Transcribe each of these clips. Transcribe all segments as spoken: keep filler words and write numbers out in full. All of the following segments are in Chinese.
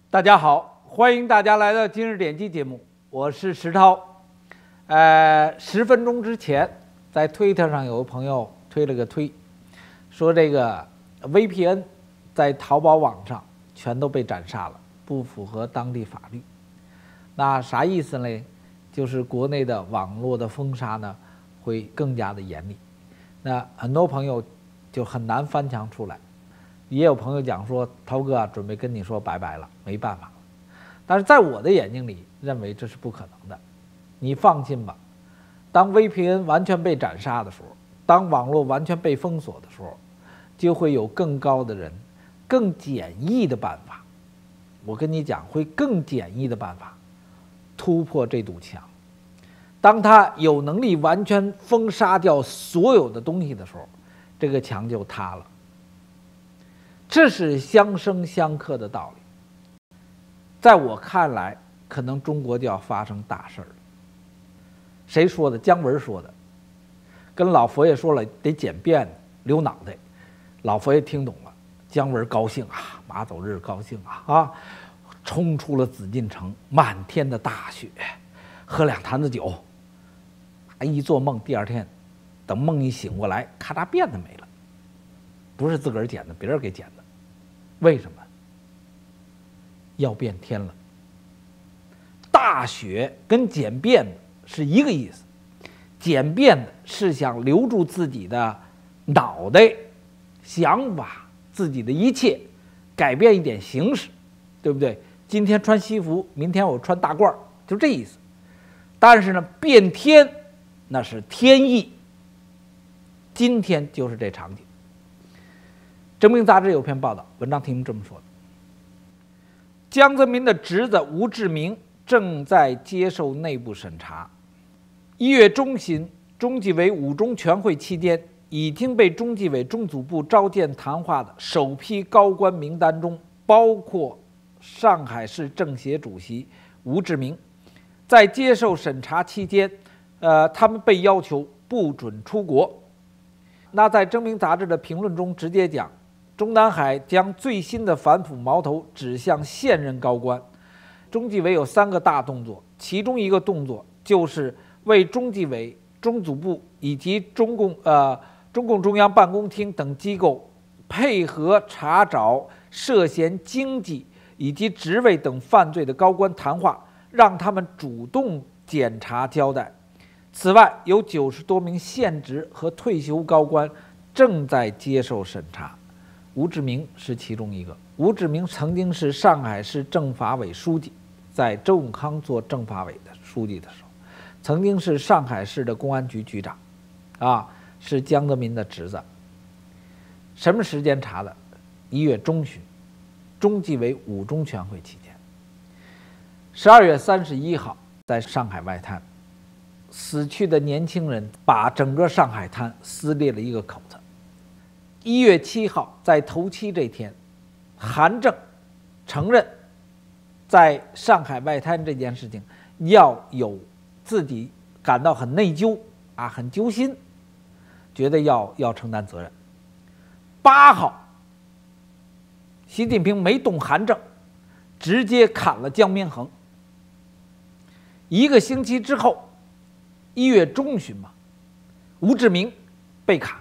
大家好，欢迎大家来到今日点击节目，我是石涛。呃，十分钟之前，在推特上有个朋友推了个推，说这个 V P N 在淘宝网上全都被斩杀了，不符合当地法律。那啥意思呢？就是国内的网络的封杀呢会更加的严厉。那很多朋友就很难翻墙出来。也有朋友讲说，涛哥啊，准备跟你说拜拜了，没办法了。但是在我的眼睛里，认为这是不可能的。你放心吧，当 V P N 完全被斩杀的时候，当网络完全被封锁的时候，就会有更高的人、更简易的办法。我跟你讲，会更简易的办法突破这堵墙。当他有能力完全封杀掉所有的东西的时候，这个墙就塌了。这是相生相克的道理。在我看来，可能中国就要发生大事了。谁说的？姜文说的。跟老佛爷说了得剪辫子留脑袋，老佛爷听懂了，姜文高兴啊，马走日高兴啊啊，冲出了紫禁城，满天的大雪，喝两坛子酒，一做梦，第二天等梦一醒过来，咔嚓辫子没了，不是自个儿剪的，别人给剪的。为什么？要变天了。大雪跟剪辫子是一个意思，剪辫子是想留住自己的脑袋、想法、自己的一切，改变一点形式，对不对？今天穿西服，明天我穿大褂，就这意思。但是呢，变天那是天意，今天就是这场景。证明杂志有篇报道，文章题目这么说的：江泽民的侄子吴志明正在接受内部审查。一月中旬，中纪委五中全会期间，已经被中纪委中组部召见谈话的首批高官名单中，包括上海市政协主席吴志明。在接受审查期间，呃，他们被要求不准出国。那在证明杂志的评论中直接讲，中南海将最新的反腐矛头指向现任高官。中纪委有三个大动作，其中一个动作就是为中纪委、中组部以及中共呃中共中央办公厅等机构配合查找涉嫌经济以及职位等犯罪的高官谈话，让他们主动检查交代。此外，有九十多名现职和退休高官正在接受审查。吴志明是其中一个。吴志明曾经是上海市政法委书记，在周永康做政法委的书记的时候，曾经是上海市的公安局局长，啊，是江泽民的侄子。什么时间查的？一月中旬，中纪委五中全会期间。十二月三十一号，在上海外滩，死去的年轻人把整个上海滩撕裂了一个口子。一月七号，在头七这天，韩正承认，在上海外滩这件事情要有自己感到很内疚啊，很揪心，觉得要要承担责任。八号，习近平没动韩正，直接砍了江绵恒。一个星期之后，一月中旬嘛，吴志明被砍。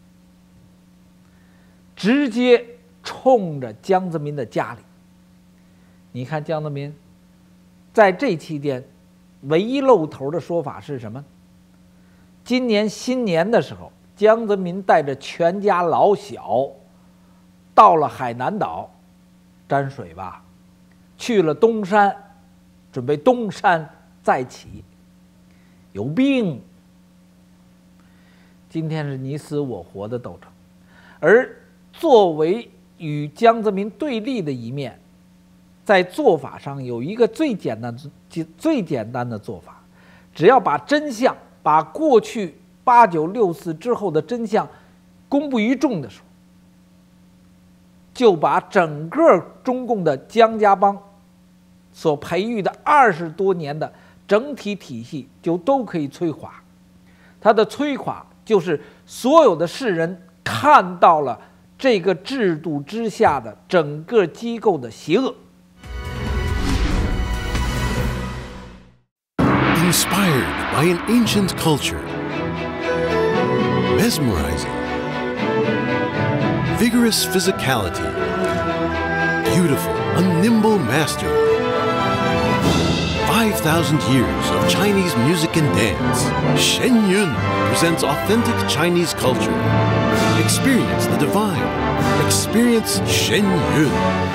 直接冲着江泽民的家里。你看江泽民在这期间唯一露头的说法是什么？今年新年的时候，江泽民带着全家老小到了海南岛沾水吧，去了东山，准备东山再起，有病。今天是你死我活的斗争。而作为与江泽民对立的一面，在做法上有一个最简单的、最简单的做法，只要把真相，把过去八九六四之后的真相公布于众的时候，就把整个中共的江家帮所培育的二十多年的整体体系就都可以摧垮。它的摧垮就是所有的世人看到了这个制度之下的整个机构的邪恶。 Inspired by an ancient culture. Mesmerizing. Vigorous physicality. Beautiful, a nimble mastery. five thousand years of Chinese music and dance. Shen Yun presents authentic Chinese culture. Experience the divine. Experience Shen Yun.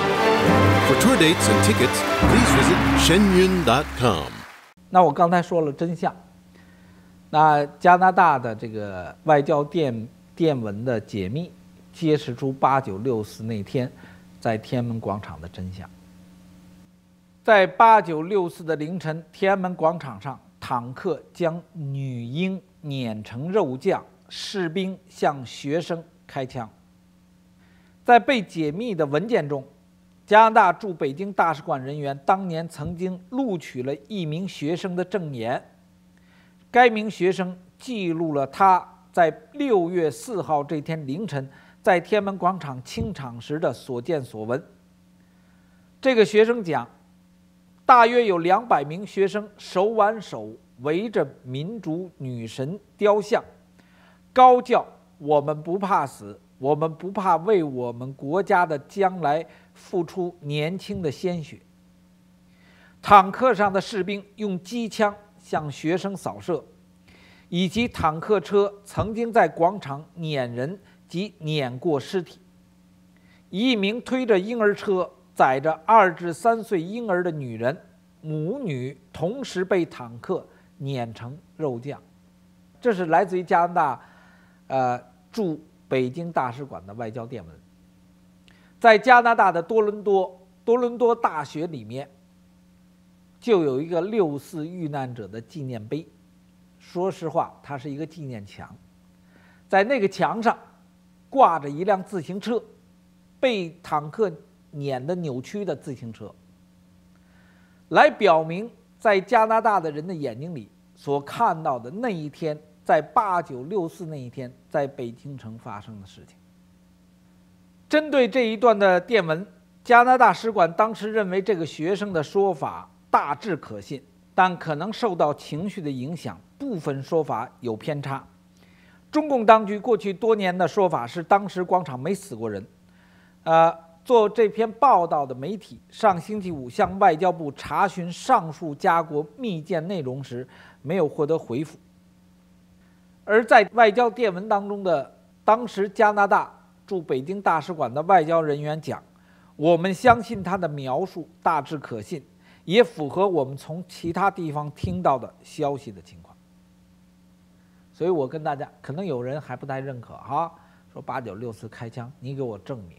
For tour dates and tickets, please visit shen yun dot com. 那我刚才说了真相，那加拿大的这个外交电电文的解密，揭示出八九六四那天在天安门广场的真相。在八九六四的凌晨，天安门广场上，坦克将女婴碾成肉酱，士兵向学生开枪。在被解密的文件中，加拿大驻北京大使馆人员当年曾经录取了一名学生的证言，该名学生记录了他在六月四号这天凌晨在天安门广场清场时的所见所闻。这个学生讲，大约有两百名学生手挽手围着民主女神雕像，高叫：“我们不怕死，我们不怕为我们国家的将来付出年轻的鲜血。”坦克上的士兵用机枪向学生扫射，以及坦克车曾经在广场碾人及碾过尸体。一名推着婴儿车载着二至三岁婴儿的女人，母女同时被坦克碾成肉酱。这是来自于加拿大，呃，驻北京大使馆的外交电文。在加拿大的多伦多，多伦多大学里面就有一个六四遇难者的纪念碑。说实话，它是一个纪念墙，在那个墙上挂着一辆自行车，被坦克碾得扭曲的自行车，来表明在加拿大的人的眼睛里所看到的那一天，在八九六四那一天在北京城发生的事情。针对这一段的电文，加拿大使馆当时认为这个学生的说法大致可信，但可能受到情绪的影响，部分说法有偏差。中共当局过去多年的说法是，当时广场没死过人。呃，做这篇报道的媒体上星期五向外交部查询上述家国密件内容时，没有获得回复。而在外交电文当中的当时加拿大驻北京大使馆的外交人员讲，我们相信他的描述大致可信，也符合我们从其他地方听到的消息的情况。所以我跟大家，可能有人还不太认可哈，说八九六四开枪，你给我证明，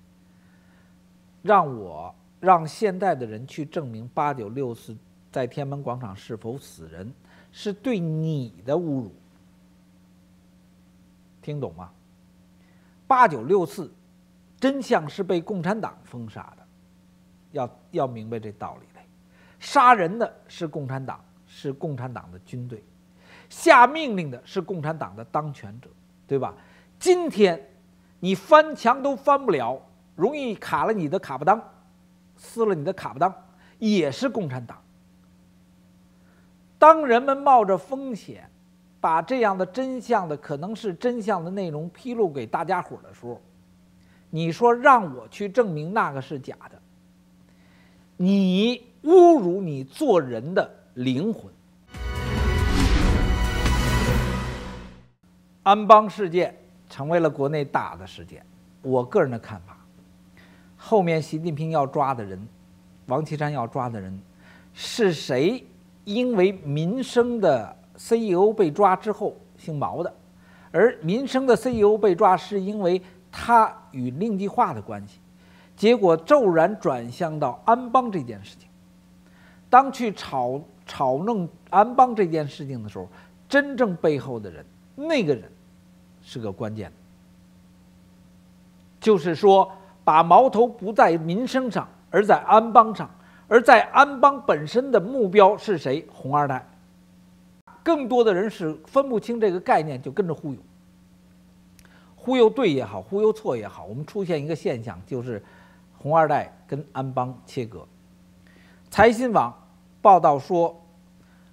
让我让现代的人去证明八九六四在天安门广场是否死人，是对你的侮辱。听懂吗？八九六四真相是被共产党封杀的，要要明白这道理来。杀人的是共产党，是共产党的军队，下命令的是共产党的当权者，对吧？今天你翻墙都翻不了，容易卡了你的卡不当，撕了你的卡不当，也是共产党。当人们冒着风险把这样的真相的可能是真相的内容披露给大家伙的时候，你说让我去证明那个是假的，你侮辱你做人的灵魂。安邦事件成为了国内大的事件，我个人的看法，后面习近平要抓的人，王岐山要抓的人，是谁因为民生的 C E O 被抓之后姓毛的，而民生的 C E O 被抓是因为他与令计划的关系，结果骤然转向到安邦这件事情。当去炒炒弄安邦这件事情的时候，真正背后的人，那个人是个关键的，就是说把矛头不在民生上，而在安邦上，而在安邦本身的目标是谁？红二代。更多的人是分不清这个概念，就跟着忽悠，忽悠对也好，忽悠错也好，我们出现一个现象，就是红二代跟安邦切割。财新网报道说，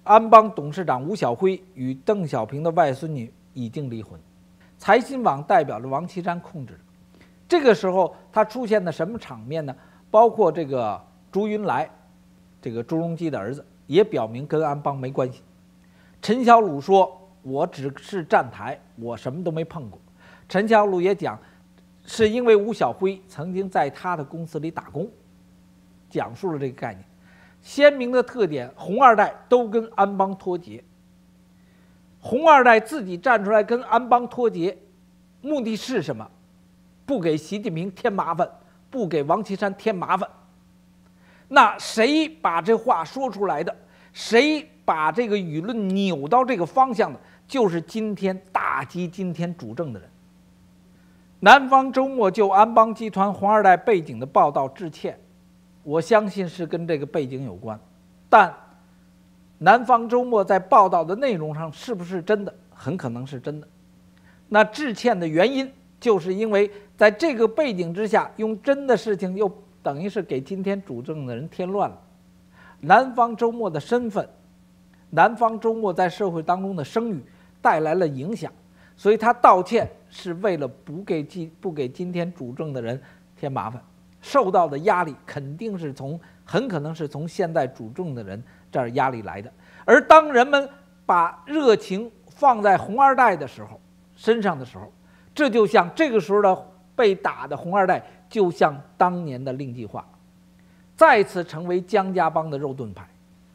安邦董事长吴晓辉与邓小平的外孙女已经离婚，财新网代表着王岐山控制。这个时候，他出现的什么场面呢？包括这个朱云来，这个朱镕基的儿子，也表明跟安邦没关系。陈小鲁说：“我只是站台，我什么都没碰过。”陈小鲁也讲，是因为吴晓辉曾经在他的公司里打工，讲述了这个概念。鲜明的特点，红二代都跟安邦脱节。红二代自己站出来跟安邦脱节，目的是什么？不给习近平添麻烦，不给王岐山添麻烦。那谁把这话说出来的？谁把这个舆论扭到这个方向的？就是今天打击今天主政的人。南方周末就安邦集团红二代背景的报道致歉，我相信是跟这个背景有关，但南方周末在报道的内容上是不是真的？很可能是真的。那致歉的原因，就是因为在这个背景之下，用真的事情又等于是给今天主政的人添乱了。南方周末的身份，南方周末在社会当中的声誉带来了影响，所以他道歉是为了不给不给今天主政的人添麻烦。受到的压力肯定是从很可能是从现在主政的人这儿压力来的。而当人们把热情放在红二代的时候身上的时候，这就像这个时候的被打的红二代，就像当年的令计划，再次成为江家帮的肉盾牌。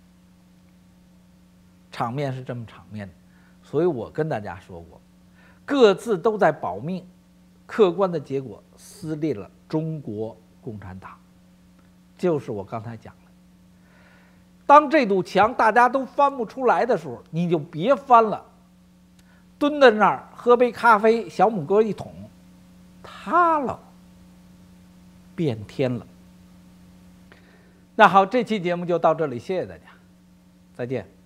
场面是这么场面的，所以我跟大家说过，各自都在保命，客观的结果撕裂了中国共产党，就是我刚才讲的。当这堵墙大家都翻不出来的时候，你就别翻了，蹲在那儿喝杯咖啡，小拇哥一捅，塌了，变天了。那好，这期节目就到这里，谢谢大家，再见。